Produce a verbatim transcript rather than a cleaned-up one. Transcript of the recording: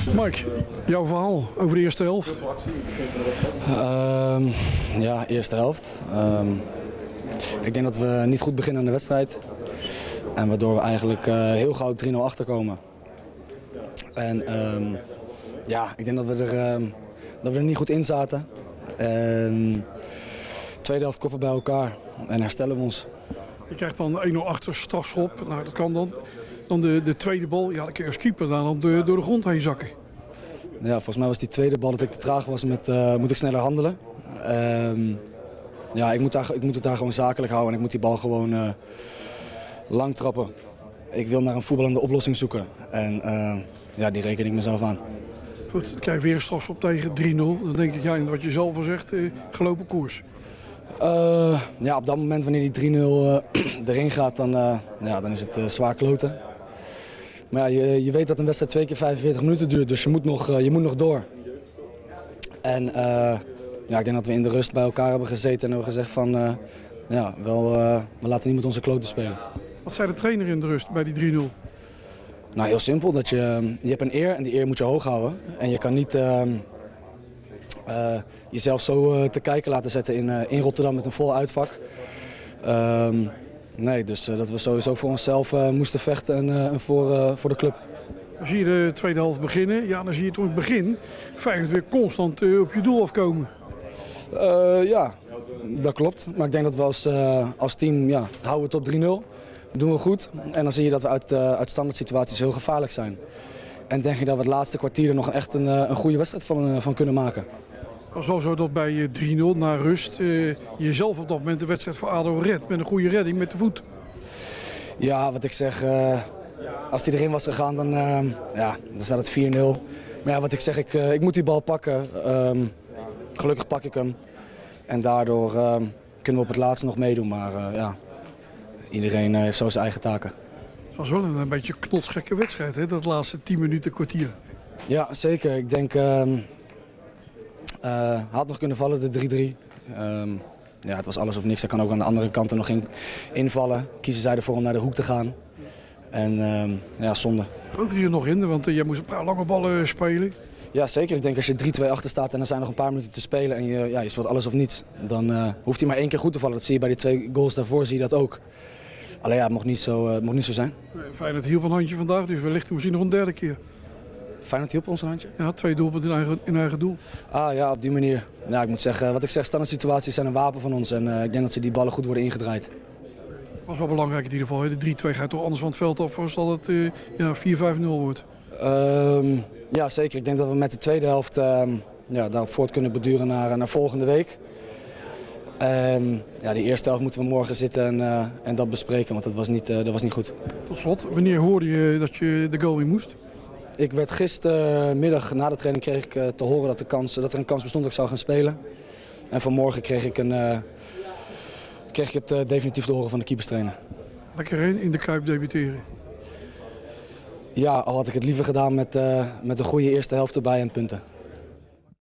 Mike, jouw verhaal over de eerste helft? Um, ja, eerste helft. Um, ik denk dat we niet goed beginnen aan de wedstrijd. En waardoor we eigenlijk uh, heel gauw drie nul achterkomen. En um, ja, ik denk dat we, er, um, dat we er niet goed in zaten. En tweede helft koppen bij elkaar en herstellen we ons. Je krijgt dan één nul achter, strafschop. Nou, dat kan dan. Dan de, de tweede bal, ja, dan kun je als keeper dan door de grond heen zakken. Ja, volgens mij was die tweede bal dat ik te traag was met uh, moet ik sneller handelen. Um, ja, ik moet, daar, ik moet het daar gewoon zakelijk houden en ik moet die bal gewoon uh, lang trappen. Ik wil naar een voetballende oplossing zoeken en uh, ja, die reken ik mezelf aan. Goed, dan krijg je weer een strafschop tegen drie nul. Dan denk ik, ja, wat je zelf al zegt, uh, gelopen koers. Uh, ja, op dat moment wanneer die drie nul uh, erin gaat, dan, uh, ja, dan is het uh, zwaar kloten. Maar ja, je, je weet dat een wedstrijd twee keer vijfenveertig minuten duurt, dus je moet nog, uh, je moet nog door. En uh, ja, ik denk dat we in de rust bij elkaar hebben gezeten en hebben gezegd van, uh, ja, wel, uh, we laten niet met onze kloten spelen. Wat zei de trainer in de rust bij die drie nul? Nou, heel simpel. Dat je, je hebt een eer en die eer moet je hoog houden. En je kan niet uh, uh, jezelf zo uh, te kijken laten zetten in, uh, in Rotterdam met een vol uitvak. Uh, nee, dus uh, dat we sowieso voor onszelf uh, moesten vechten en uh, voor, uh, voor de club. Dan zie je de tweede helft beginnen. Ja, dan zie je toch in het begin Feyenoord weer constant uh, op je doel afkomen. Uh, ja, dat klopt. Maar ik denk dat we als, uh, als team, ja, houden we het op drie nul. Doen we goed en dan zie je dat we uit, uh, uit standaard situaties heel gevaarlijk zijn. En denk ik dat we het laatste kwartier er nog echt een, uh, een goede wedstrijd van, uh, van kunnen maken. Het was wel zo dat bij drie nul na rust uh, jezelf op dat moment de wedstrijd voor A D O redt met een goede redding met de voet. Ja, wat ik zeg, uh, als die erin was gegaan dan, uh, ja, dan staat het vier nul. Maar ja, wat ik zeg, ik, uh, ik moet die bal pakken. Um, gelukkig pak ik hem. En daardoor uh, kunnen we op het laatste nog meedoen. Maar uh, ja, iedereen uh, heeft zo zijn eigen taken. Het was wel een, een beetje een knotsgekke wedstrijd, hè? Dat laatste tien minuten kwartier. Ja, zeker. Ik denk, uh, uh, had nog kunnen vallen, de drie drie. Um, ja, het was alles of niks. Er kan ook aan de andere kant er nog in invallen. Kiezen zij ervoor om naar de hoek te gaan. En um, ja, zonde. Geloofde je er nog in? Want uh, jij moest een paar lange ballen spelen. Ja, zeker. Ik denk als je drie twee achter staat en er zijn nog een paar minuten te spelen en je, ja, je speelt alles of niets, dan uh, hoeft hij maar één keer goed te vallen. Dat zie je bij die twee goals daarvoor, zie je dat ook. Alleen ja, het mocht niet zo, uh, het mocht niet zo zijn. Feyenoord hielp een handje vandaag, dus wellicht misschien nog een derde keer. Feyenoord hielp ons een handje? Ja, twee doelpunten in eigen, in eigen doel. Ah ja, op die manier. Ja, ik moet zeggen, wat ik zeg, standaard situaties zijn een wapen van ons en uh, ik denk dat ze die ballen goed worden ingedraaid. Dat was wel belangrijk in ieder geval. Hè? De drie twee gaat toch anders van het veld af als dat het uh, ja, vier vijf nul wordt. Um, ja, zeker. Ik denk dat we met de tweede helft um, ja, daarop voort kunnen beduren naar, naar volgende week. Um, ja, die eerste helft moeten we morgen zitten en, uh, en dat bespreken, want dat was niet, uh, dat was niet goed. Tot slot, wanneer hoorde je dat je de goal in moest? Ik werd gistermiddag na de training kreeg ik uh, te horen dat, de kans, dat er een kans bestond dat ik zou gaan spelen. En vanmorgen kreeg ik, een, uh, kreeg ik het uh, definitief te horen van de keeperstrainer. Lekker in, in de Kuip debuteren. Ja, al had ik het liever gedaan met, uh, met een goede eerste helft erbij en punten.